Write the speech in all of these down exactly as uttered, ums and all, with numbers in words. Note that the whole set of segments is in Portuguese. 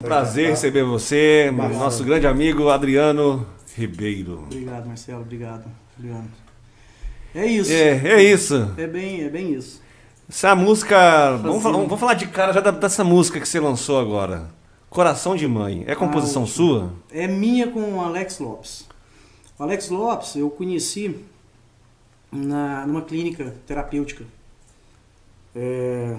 Prazer receber você, Marcelo. Nosso grande amigo Adriano Ribeiro. Obrigado, Marcelo, obrigado, Adriano. É isso. É, é isso. É bem, é bem isso. Essa música, vamos falar, vamos falar de cara já dessa música que você lançou agora. Coração de Mãe. É composição ah, sua? É minha com o Alex Lopes. O Alex Lopes eu conheci na, numa clínica terapêutica. É,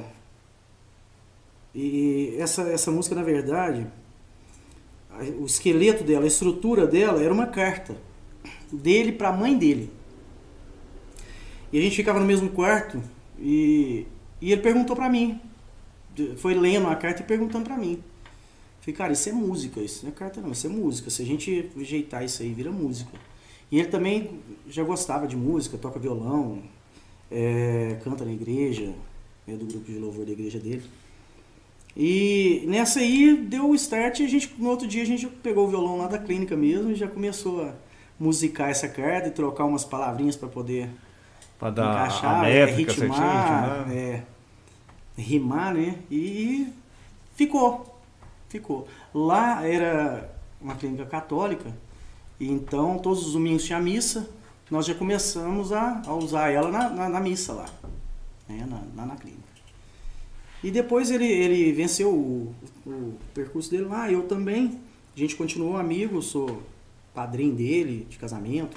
e essa, essa música, na verdade, o esqueleto dela, a estrutura dela era uma carta dele para a mãe dele. E a gente ficava no mesmo quarto e, e ele perguntou para mim, foi lendo a carta e perguntando para mim. Falei, cara, isso é música, isso não é carta não, isso é música. Se a gente ajeitar isso aí, vira música. E ele também já gostava de música, toca violão, é, canta na igreja, é do grupo de louvor da igreja dele. E nessa aí deu o start e a gente, no outro dia a gente pegou o violão lá da clínica mesmo e já começou a musicar essa carta e trocar umas palavrinhas para poder pra dar encaixar, a métrica, é, ritmar, ritmar. É, rimar, né? E ficou, ficou. Lá era uma clínica católica, e então todos os domingos tinha missa, nós já começamos a, a usar ela na, na, na missa lá, né? na, na, na clínica. E depois ele, ele venceu o, o percurso dele lá, eu também. A gente continuou amigo, sou padrinho dele, de casamento.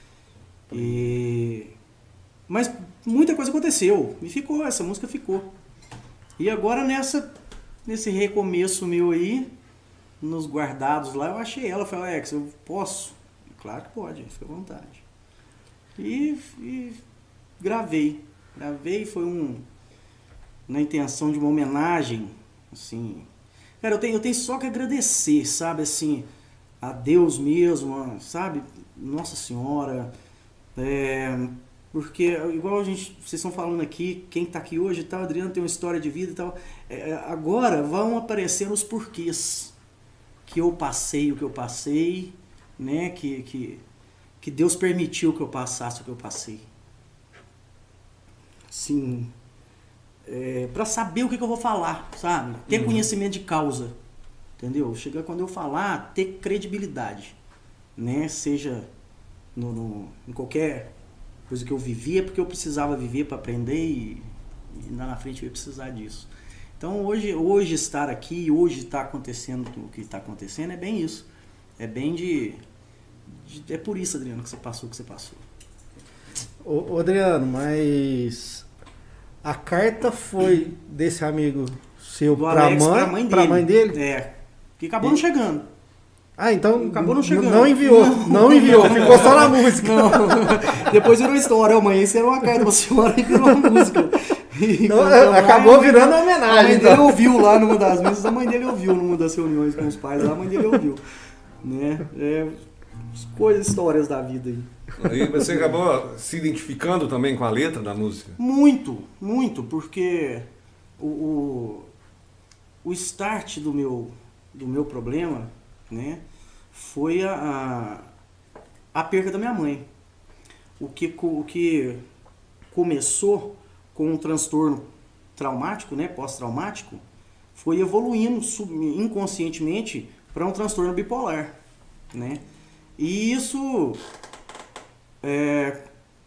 E... Mas muita coisa aconteceu, e ficou, essa música ficou. E agora nessa, nesse recomeço meu aí, nos guardados lá, eu achei ela, falei, Alex, eu posso? Claro que pode, fica à vontade. E, e gravei, gravei, foi um... na intenção de uma homenagem, assim... Cara, eu tenho, eu tenho só que agradecer, sabe, assim, a Deus mesmo, sabe, Nossa Senhora, é, porque, igual a gente, vocês estão falando aqui, quem está aqui hoje e tal, Adriano tem uma história de vida e tal, é, agora vão aparecer os porquês que eu passei o que eu passei, né, que, que, que Deus permitiu que eu passasse o que eu passei. Sim... É, para saber o que, que eu vou falar, sabe? Ter uhum. conhecimento de causa, entendeu? Chegar quando eu falar, ter credibilidade, né? Seja no, no, em qualquer coisa que eu vivia, porque eu precisava viver para aprender e, e lá na frente eu ia precisar disso. Então hoje, hoje estar aqui, hoje está acontecendo o que está acontecendo, é bem isso. É bem de, de... É por isso, Adriano, que você passou o que você passou. Ô, Adriano, mas... A carta foi desse amigo seu para mãe, pra mãe dele. mãe dele? É. Que acabou não chegando. Ah, então acabou não chegando. Não enviou, não, não enviou, não, ficou só na música. Não. Depois virou história, mãe, isso era uma carta pra senhora e virou uma música. E não, acabou virando uma homenagem. A mãe então. dele ouviu lá numa das missas, a mãe dele ouviu numa das reuniões com os pais, lá, a mãe dele ouviu. Né? É, coisas, histórias da vida aí. E você acabou se identificando também com a letra da música? Muito, muito, porque o, o, o start do meu, do meu problema, né, foi a, a, a perca da minha mãe. O que, o que começou com um transtorno traumático, né, pós-traumático, foi evoluindo sub, inconscientemente para um transtorno bipolar, né? E isso... É,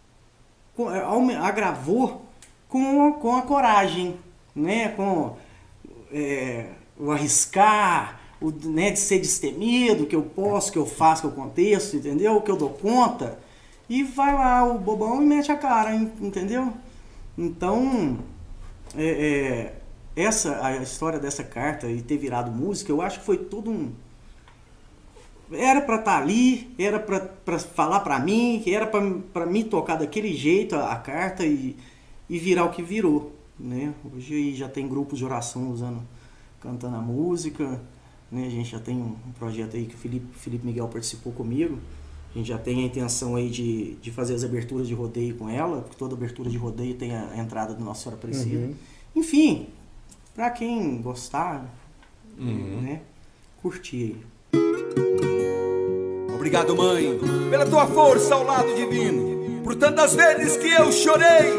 agravou com, com a coragem, né? Com é, o arriscar, o, né, de ser destemido, que eu posso, que eu faço, que eu aconteço, entendeu? Que eu dou conta. E vai lá o bobão e mete a cara, entendeu? Então, é, é, essa, a história dessa carta e ter virado música, eu acho que foi todo um... Era para estar ali, era para falar para mim, era para me tocar daquele jeito a, a carta e, e virar o que virou, né? Hoje já tem grupos de oração usando, cantando a música, né? A gente já tem um, um projeto aí que o Felipe, Felipe Miguel participou comigo. A gente já tem a intenção aí de, de fazer as aberturas de rodeio com ela, porque toda abertura de rodeio tem a, a entrada do Nossa Senhora Aparecida. Uhum. Enfim, para quem gostar, uhum. né? Curtir aí. Obrigado, mãe, pela tua força ao lado divino, por tantas vezes que eu chorei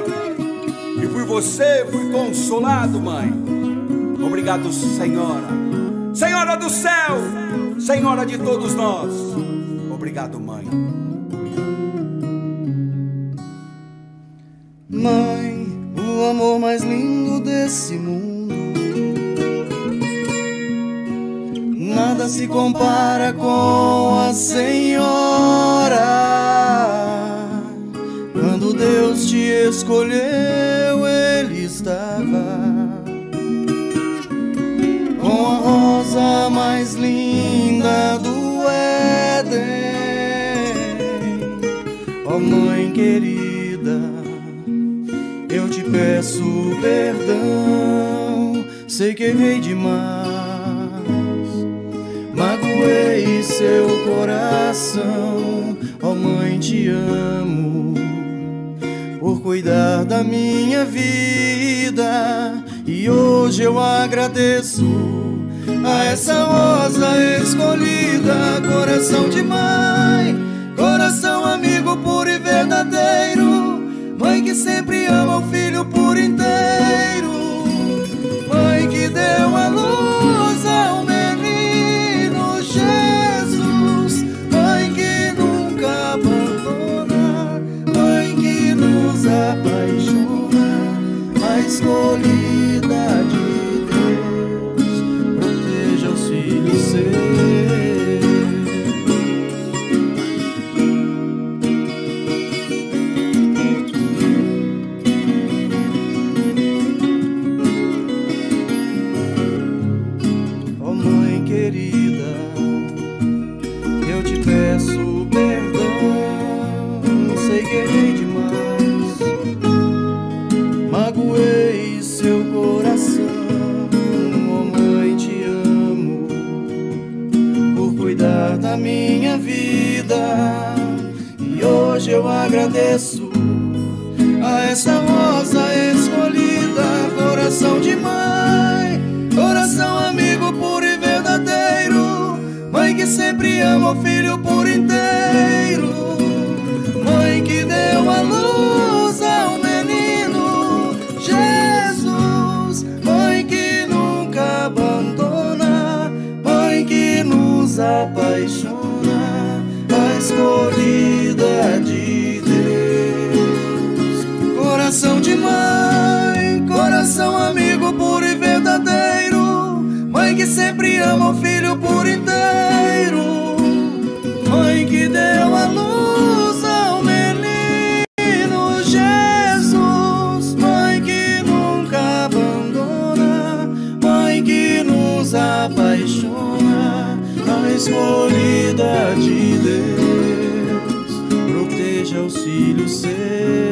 e por você fui consolado, mãe. Obrigado, Senhora, Senhora do céu, Senhora de todos nós. Obrigado, mãe. Mãe, o amor mais lindo desse mundo, nada se compara com a Senhora. Quando Deus te escolheu, Ele estava com a rosa mais linda do Éden. Ó mãe querida, eu te peço perdão, sei que errei demais, magoei seu coração. Ó mãe, te amo por cuidar da minha vida, e hoje eu agradeço a essa rosa escolhida. Coração de mãe, coração amigo puro e verdadeiro, mãe que sempre ama o filho por inteiro, mãe que deu a luz ao menino Jesus, mãe que nunca abandona, mãe que nos apaixona, a escolhida de Deus, proteja os filhos seus. Da minha vida, e hoje eu agradeço a essa rosa escolhida. Coração de mãe, coração amigo puro e verdadeiro, mãe que sempre ama o filho por inteiro, mãe que deu a luz ao menino Jesus, mãe que nunca abandona, mãe que nos apaixona, a escolhida de Deus. Coração de mãe, coração amigo puro e verdadeiro, mãe que sempre ama o filho por inteiro, mãe que deu a luz ao menino Jesus, mãe que nunca abandona, mãe que nos apaixona, a escolhida de Deus, proteja os filhos seus.